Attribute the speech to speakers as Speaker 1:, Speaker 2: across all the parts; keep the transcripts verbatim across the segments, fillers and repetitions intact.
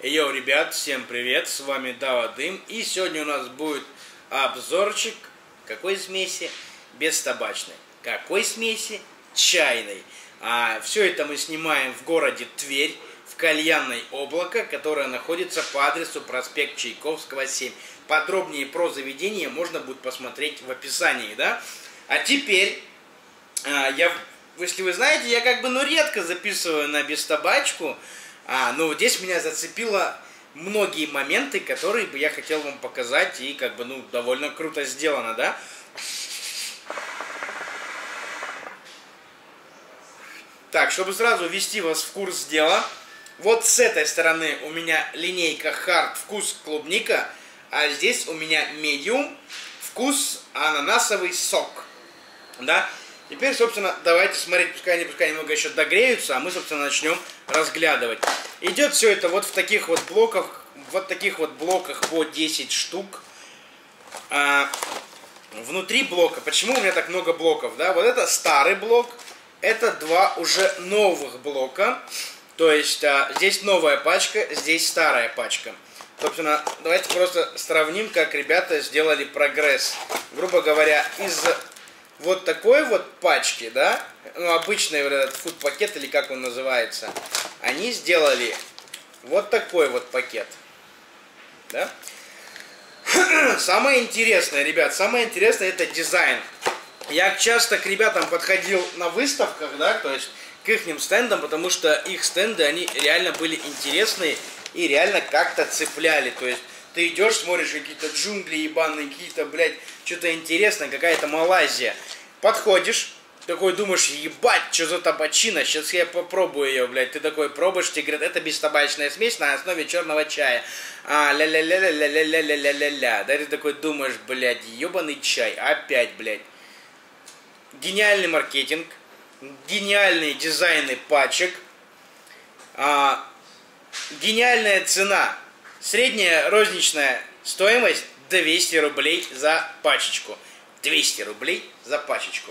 Speaker 1: Йоу, ребят, всем привет, с вами Дава Дым, и сегодня у нас будет обзорчик какой смеси? Бестабачной. Какой смеси? Чайной. А, все это мы снимаем в городе Тверь, в кальянной Облако, которое находится по адресу проспект Чайковского, семь. Подробнее про заведение можно будет посмотреть в описании, да? А теперь, а, я, если вы знаете, я как бы, ну, редко записываю на бестабачку. А, ну, здесь меня зацепило многие моменты, которые бы я хотел вам показать, и как бы, ну, довольно круто сделано, да? Так, чтобы сразу ввести вас в курс дела, вот с этой стороны у меня линейка Hard, вкус клубника, а здесь у меня Medium, вкус ананасовый сок, да? Теперь, собственно, давайте смотреть, пускай они пускай немного еще догреются, а мы, собственно, начнем разглядывать. Идет все это вот в таких вот блоках, вот таких вот блоках по десять штук. А, внутри блока, почему у меня так много блоков, да? Вот это старый блок, это два уже новых блока. То есть а, здесь новая пачка, здесь старая пачка. Собственно, давайте просто сравним, как ребята сделали прогресс. Грубо говоря, из вот такой вот пачки, да, ну, обычный вот этот фуд-пакет, или как он называется, они сделали вот такой вот пакет, да. Самое интересное, ребят, самое интересное — это дизайн. Я часто к ребятам подходил на выставках, да, то есть к ихним стендам, потому что их стенды, они реально были интересные и реально как-то цепляли, то есть ты идешь, смотришь какие-то джунгли ебаные, какие-то, блядь, что-то интересное, какая-то Малайзия. Подходишь, такой думаешь, ебать, что за табачина, сейчас я попробую ее, блядь. Ты такой пробуешь, тебе говорят, это бестабачная смесь на основе черного чая. А, ля-ля-ля-ля-ля-ля-ля-ля-ля-ля. Да, ты такой думаешь, блядь, ебаный чай, опять, блядь. Гениальный маркетинг, гениальные дизайны пачек, а, гениальная цена. Средняя розничная стоимость двести рублей за пачечку. двести рублей за пачечку.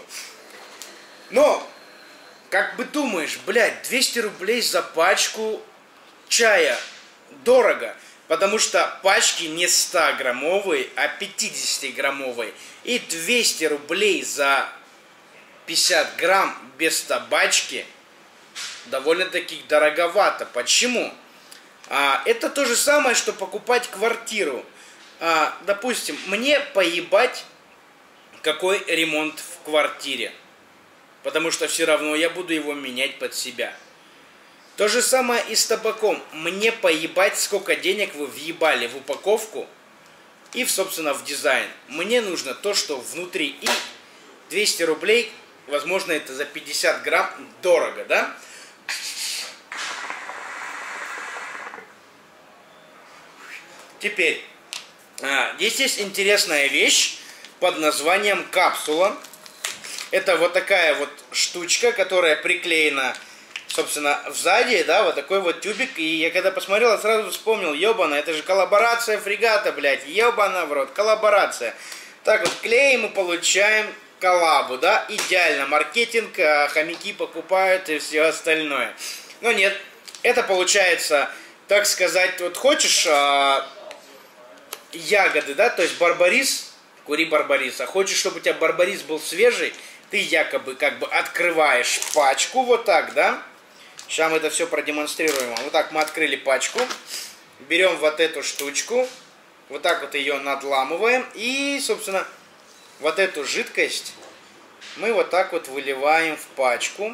Speaker 1: Но, как бы думаешь, блядь, двести рублей за пачку чая дорого. Потому что пачки не ста-граммовые, а пятидесятиграммовые. И двести рублей за пятьдесят грамм без табачки довольно-таки дороговато. Почему? А, это то же самое, что покупать квартиру. А, допустим, мне поебать, какой ремонт в квартире. Потому что все равно я буду его менять под себя. То же самое и с табаком. Мне поебать, сколько денег вы въебали в упаковку и, собственно, в дизайн. Мне нужно то, что внутри. И двести рублей, возможно, это за пятьдесят грамм дорого, да? Теперь, здесь есть интересная вещь под названием капсула. Это вот такая вот штучка, которая приклеена, собственно, сзади, да, вот такой вот тюбик. И я когда посмотрел, я сразу вспомнил, ебана, это же коллаборация фрегата, блядь, ебана в рот, коллаборация. Так вот, клеим и получаем коллабу, да, идеально, маркетинг, хомяки покупают и все остальное. Но нет, это получается, так сказать, вот хочешь а, ягоды, да, то есть барбарис, кури барбариса. Хочешь, чтобы у тебя барбарис был свежий, ты якобы как бы открываешь пачку вот так, да. Сейчас мы это все продемонстрируем. Вот так мы открыли пачку, берем вот эту штучку, вот так вот ее надламываем и, собственно, вот эту жидкость мы вот так вот выливаем в пачку.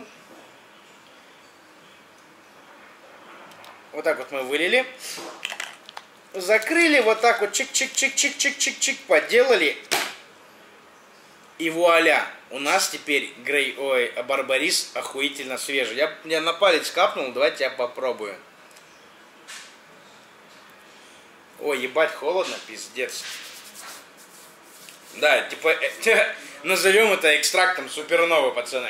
Speaker 1: Вот так вот мы вылили. Закрыли, вот так вот чик-чик-чик-чик-чик-чик-чик-чик поделали. И вуаля, у нас теперь грей, ой, барбарис охуительно свежий. Я, я на палец капнул, давайте я попробую. Ой, ебать, холодно, пиздец. Да, типа, э, назовем это экстрактом суперновой, пацаны.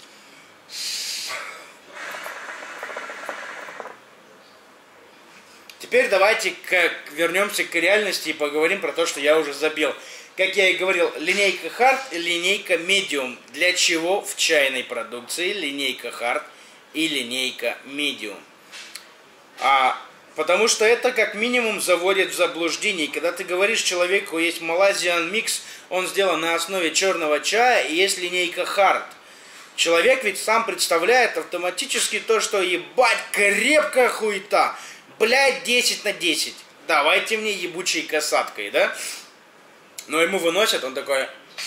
Speaker 1: Теперь давайте к, вернемся к реальности и поговорим про то, что я уже забил. Как я и говорил, линейка Hard и линейка Medium. Для чего в чайной продукции линейка Hard и линейка Medium? А Потому что это как минимум заводит в заблуждение. И когда ты говоришь человеку, есть Malaysian Mix, он сделан на основе черного чая, и есть линейка Hard. Человек ведь сам представляет автоматически то, что ебать, крепкая хуета. Блядь, десять на десять. Давайте мне ебучей касаткой, да? Но ему выносят, он такой...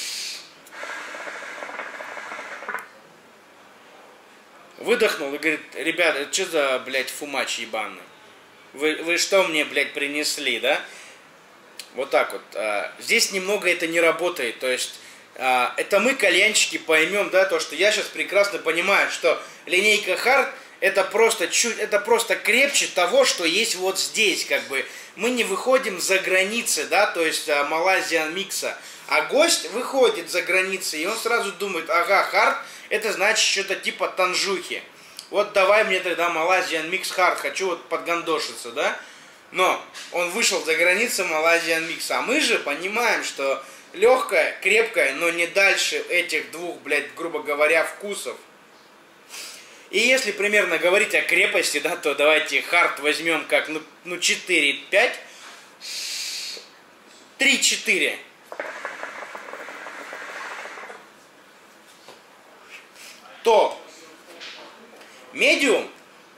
Speaker 1: Выдохнул и говорит, ребята, это что за, блядь, фумач ебаный? Вы, вы что мне, блядь, принесли, да? Вот так вот. Здесь немного это не работает, то есть... Это мы, кальянщики, поймем, да, то, что я сейчас прекрасно понимаю, что линейка Hard это просто чуть, это просто крепче того, что есть вот здесь, как бы. Мы не выходим за границы, да, то есть Malaysian Mix, а гость выходит за границы, и он сразу думает, ага, Hard, это значит что-то типа танжухи. Вот давай мне тогда Malaysian Mix Hard, хочу вот подгандошиться, да. Но он вышел за границы Malaysian Mix, а мы же понимаем, что легкая, крепкая, но не дальше этих двух, блядь, грубо говоря, вкусов. И если примерно говорить о крепости, да, то давайте Хард возьмем как, ну, ну четыре пять, три четыре. То медиум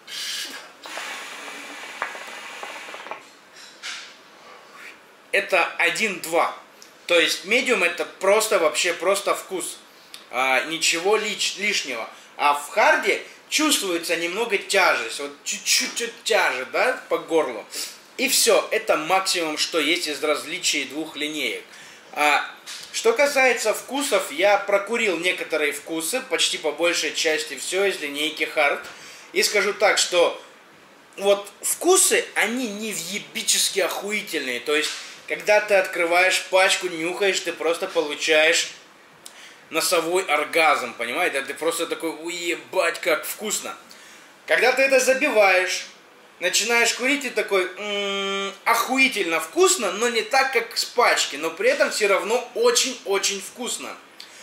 Speaker 1: это один два. То есть медиум это просто вообще просто вкус. А, ничего лиш, лишнего. А в харде чувствуется немного тяжесть. Вот чуть-чуть тяжесть, да, по горлу. И все. Это максимум, что есть из различий двух линеек. А, что касается вкусов, я прокурил некоторые вкусы. Почти по большей части все из линейки Hard. И скажу так, что вот вкусы, они не въебически охуительные. То есть когда ты открываешь пачку, нюхаешь, ты просто получаешь носовой оргазм, понимаете? Ты просто такой, уебать, как вкусно. Когда ты это забиваешь, начинаешь курить, и такой, м-м, охуительно вкусно, но не так, как с пачки, но при этом все равно очень-очень вкусно.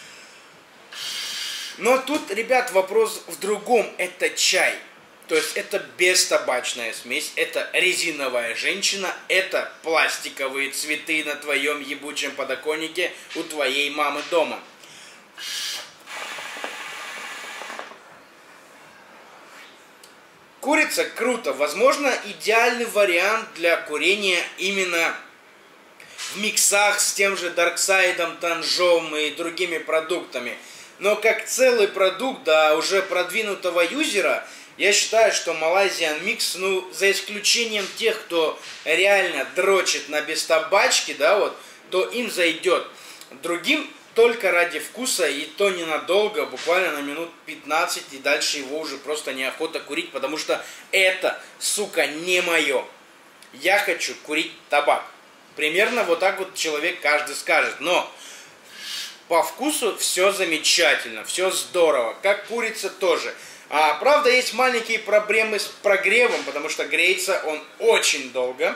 Speaker 1: Но тут, ребят, вопрос в другом, это чай. То есть это бестабачная смесь, это резиновая женщина, это пластиковые цветы на твоем ебучем подоконнике у твоей мамы дома. Курица круто, возможно, идеальный вариант для курения именно в миксах с тем же Дарксайдом, Танжом и другими продуктами. Но как целый продукт, да, уже продвинутого юзера, я считаю, что Malaysian Mix, ну, за исключением тех, кто реально дрочит на бестабачке, да, вот, то им зайдет. Другим только ради вкуса, и то ненадолго, буквально на минут пятнадцать, и дальше его уже просто неохота курить, потому что это, сука, не мое. Я хочу курить табак. Примерно вот так вот человек каждый скажет, но по вкусу все замечательно, все здорово, как курица тоже. А, правда, есть маленькие проблемы с прогревом, потому что греется он очень долго.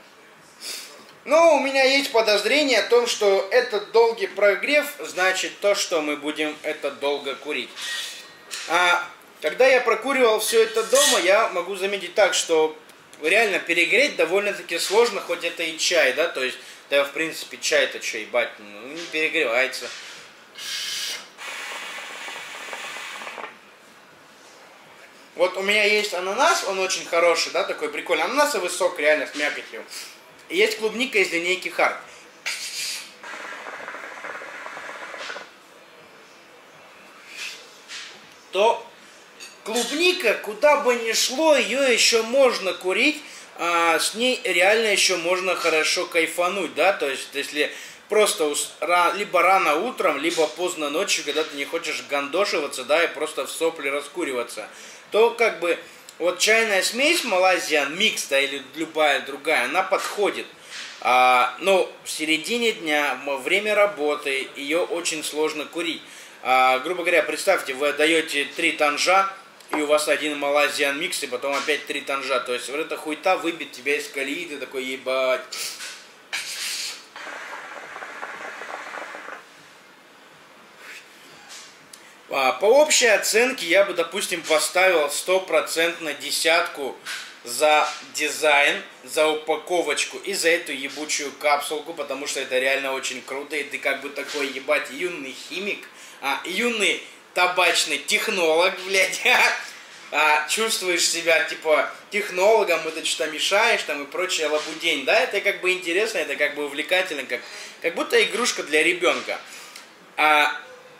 Speaker 1: Но у меня есть подозрение о том, что этот долгий прогрев значит то, что мы будем это долго курить. А, когда я прокуривал все это дома, я могу заметить так, что реально перегреть довольно-таки сложно, хоть это и чай, да, то есть, да, в принципе, чай-то что, ебать, ну, не перегревается. Вот у меня есть ананас, он очень хороший, да, такой прикольный. Ананасовый сок реально с мякотью. И есть клубника из линейки Hard. То клубника, куда бы ни шло, ее еще можно курить, а с ней реально еще можно хорошо кайфануть, да, то есть если просто либо рано утром, либо поздно ночью, когда ты не хочешь гандошиваться, да, и просто в сопли раскуриваться, то как бы вот чайная смесь Malaysian Mix, да, или любая другая, она подходит. А, но в середине дня, во время работы, ее очень сложно курить. А, грубо говоря, представьте, вы отдаете три танжа, и у вас один Malaysian Mix, и потом опять три танжа. То есть вот эта хуйта выбит тебя из колеи, ты такой, ебать. По общей оценке я бы, допустим, поставил стопроцентно десятку за дизайн, за упаковочку и за эту ебучую капсулку, потому что это реально очень круто, и ты как бы такой, ебать, юный химик, а, юный табачный технолог, блядь, а, чувствуешь себя, типа, технологом, и ты что-то мешаешь, там, и прочее лабудень, да, это как бы интересно, это как бы увлекательно, как, как будто игрушка для ребенка. А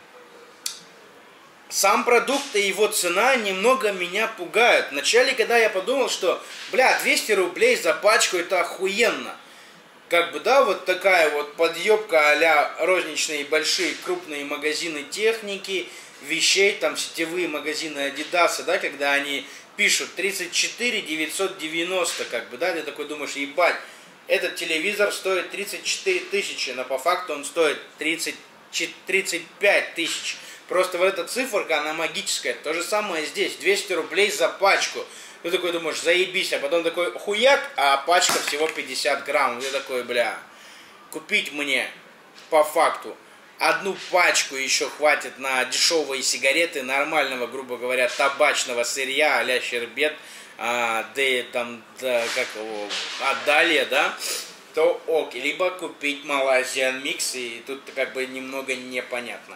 Speaker 1: сам продукт и его цена немного меня пугают. Вначале, когда я подумал, что, бля, двести рублей за пачку, это охуенно. Как бы, да, вот такая вот подъебка а-ля розничные большие крупные магазины техники, вещей, там сетевые магазины Adidas, да, когда они пишут тридцать четыре девятьсот девяносто, как бы, да, ты такой думаешь, ебать, этот телевизор стоит тридцать четыре тысячи, но по факту он стоит тридцать, тридцать пять тысяч. Просто вот эта циферка, она магическая. То же самое здесь. двести рублей за пачку. Ты такой думаешь, заебись. А потом такой хуяк, а пачка всего пятьдесят грамм. Ты такой, бля, купить мне по факту одну пачку еще хватит на дешевые сигареты, нормального, грубо говоря, табачного сырья, а-ля щербет, а, да, там, да, как его, а далее, да, то ок. Либо купить Malaysian Mix, и тут как бы немного непонятно.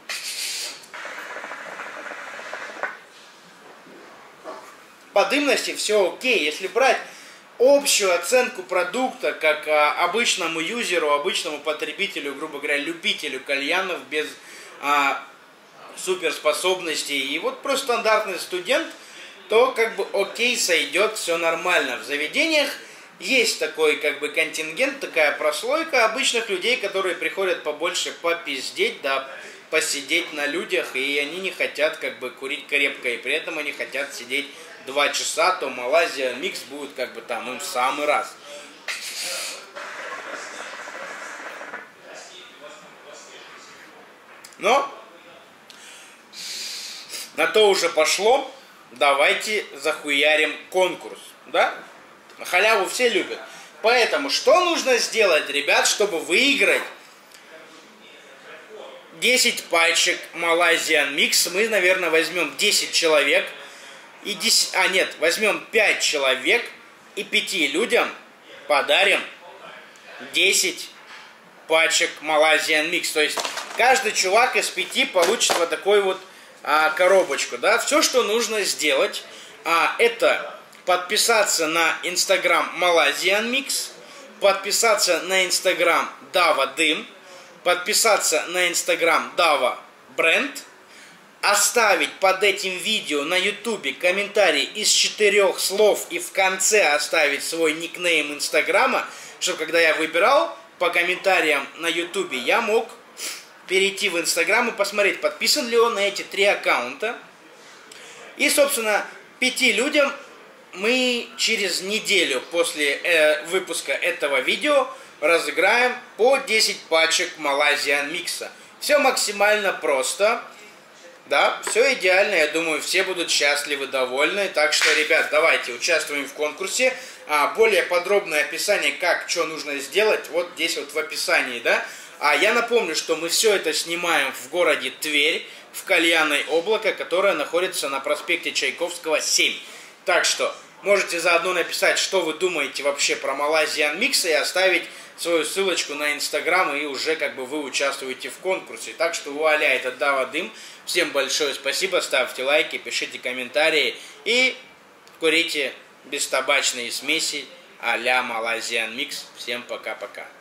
Speaker 1: По дымности все окей. Если брать общую оценку продукта, как а, обычному юзеру, обычному потребителю, грубо говоря, любителю кальянов без а, суперспособностей, и вот просто стандартный студент, то как бы окей, сойдет, все нормально. В заведениях есть такой как бы контингент, такая прослойка обычных людей, которые приходят побольше попиздеть, да, посидеть на людях, и они не хотят как бы курить крепко, и при этом они хотят сидеть два часа, то Malaysian Mix будет как бы там им в самый раз. Но на то уже пошло, давайте захуярим конкурс, да? Халяву все любят. Поэтому что нужно сделать, ребят, чтобы выиграть десять пачек Malaysian Mix? Мы, наверное, возьмем десять человек. И десять, а нет, возьмем пять человек и пяти людям подарим десять пачек Malaysian Mix. То есть каждый чувак из пяти получит вот такую вот а, коробочку. Да? Все, что нужно сделать, а, это подписаться на Instagram Malaysian Mix, подписаться на Instagram Dava Дым, подписаться на Instagram Dava Brand, оставить под этим видео на ютубе комментарий из четырех слов и в конце оставить свой никнейм инстаграма, чтобы когда я выбирал по комментариям на ютубе, я мог перейти в инстаграм и посмотреть, подписан ли он на эти три аккаунта. И, собственно, пяти людям мы через неделю после э, выпуска этого видео разыграем по десять пачек Malaysian Mix. Все максимально просто. Да, все идеально, я думаю, все будут счастливы, довольны. Так что, ребят, давайте участвуем в конкурсе. А, более подробное описание, как, что нужно сделать, вот здесь вот в описании, да. А я напомню, что мы все это снимаем в городе Тверь, в кальянной Облако, которая находится на проспекте Чайковского, семь. Так что можете заодно написать, что вы думаете вообще про Malaysian Mix, и оставить свою ссылочку на Инстаграм, и уже как бы вы участвуете в конкурсе. Так что вуаля, это Дава Дым. Всем большое спасибо, ставьте лайки, пишите комментарии и курите бестабачные смеси а-ля Malaysian Mix. Всем пока-пока.